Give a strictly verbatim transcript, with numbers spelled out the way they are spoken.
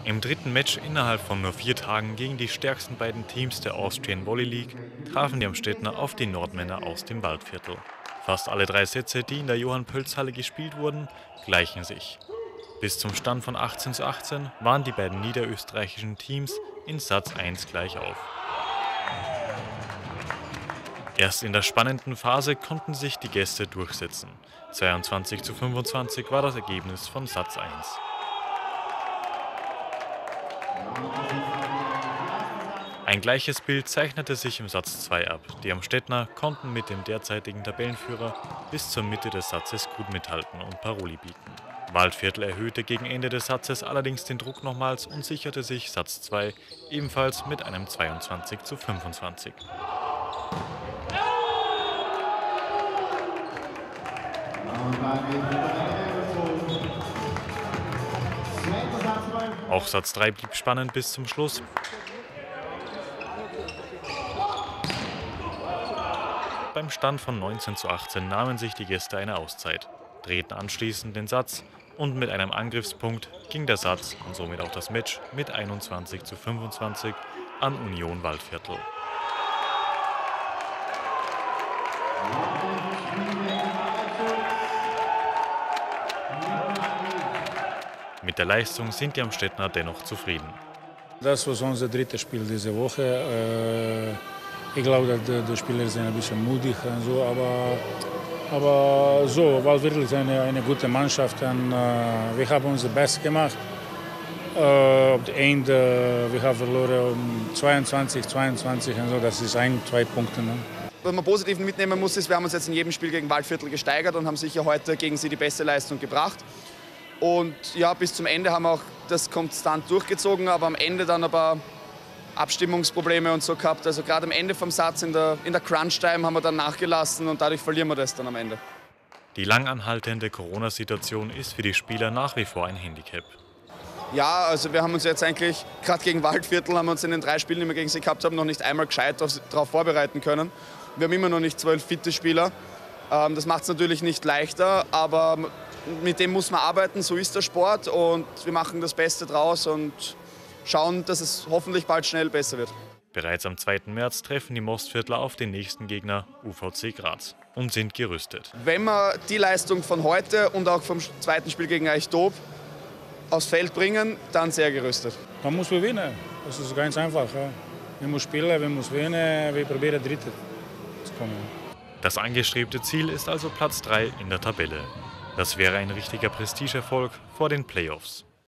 Im dritten Match innerhalb von nur vier Tagen gegen die stärksten beiden Teams der Austrian Volley League trafen die Amstettner auf die Nordmänner aus dem Waldviertel. Fast alle drei Sätze, die in der Johann-Pöltz-Halle gespielt wurden, gleichen sich. Bis zum Stand von achtzehn zu achtzehn waren die beiden niederösterreichischen Teams in Satz eins gleich auf. Erst in der spannenden Phase konnten sich die Gäste durchsetzen. zweiundzwanzig zu fünfundzwanzig war das Ergebnis von Satz eins. Ein gleiches Bild zeichnete sich im Satz zwei ab. Die Amstettner konnten mit dem derzeitigen Tabellenführer bis zur Mitte des Satzes gut mithalten und Paroli bieten. Waldviertel erhöhte gegen Ende des Satzes allerdings den Druck nochmals und sicherte sich Satz zwei ebenfalls mit einem zweiundzwanzig zu fünfundzwanzig. Auch Satz drei blieb spannend bis zum Schluss. Beim Stand von neunzehn zu achtzehn nahmen sich die Gäste eine Auszeit, drehten anschließend den Satz und mit einem Angriffspunkt ging der Satz und somit auch das Match mit einundzwanzig zu fünfundzwanzig an Union Waldviertel. Mit der Leistung sind die Amstettner dennoch zufrieden. Das war unser drittes Spiel diese Woche. Ich glaube, dass die Spieler sind ein bisschen mutig und so, aber, aber so, war wirklich eine, eine gute Mannschaft. Und, äh, wir haben unser Bestes gemacht. Äh, Am Ende, wir haben verloren zweiundzwanzig, zweiundzwanzig und so, das ist ein, zwei Punkte. Ne? Was man positiv mitnehmen muss, ist, wir haben uns jetzt in jedem Spiel gegen Waldviertel gesteigert und haben sicher heute gegen sie die beste Leistung gebracht. Und ja, bis zum Ende haben wir auch das konstant durchgezogen, aber am Ende dann aber Abstimmungsprobleme und so gehabt. Also gerade am Ende vom Satz, in der, in der Crunch-Time, haben wir dann nachgelassen und dadurch verlieren wir das dann am Ende. Die lang anhaltende Corona-Situation ist für die Spieler nach wie vor ein Handicap. Ja, also wir haben uns jetzt eigentlich, gerade gegen Waldviertel, haben wir uns in den drei Spielen, die wir gegen sie gehabt haben, noch nicht einmal gescheit darauf vorbereiten können. Wir haben immer noch nicht zwölf fitte Spieler. Das macht es natürlich nicht leichter, aber mit dem muss man arbeiten, so ist der Sport und wir machen das Beste draus und schauen, dass es hoffentlich bald schnell besser wird. Bereits am zweiten März treffen die Mostviertler auf den nächsten Gegner U V C Graz und sind gerüstet. Wenn wir die Leistung von heute und auch vom zweiten Spiel gegen Eichtob aufs Feld bringen, dann sehr gerüstet. Man muss gewinnen, das ist ganz einfach. Ja. Wir müssen spielen, wir müssen gewinnen, wir probieren Dritte zu kommen. Das angestrebte Ziel ist also Platz drei in der Tabelle. Das wäre ein richtiger Prestigeerfolg vor den Playoffs.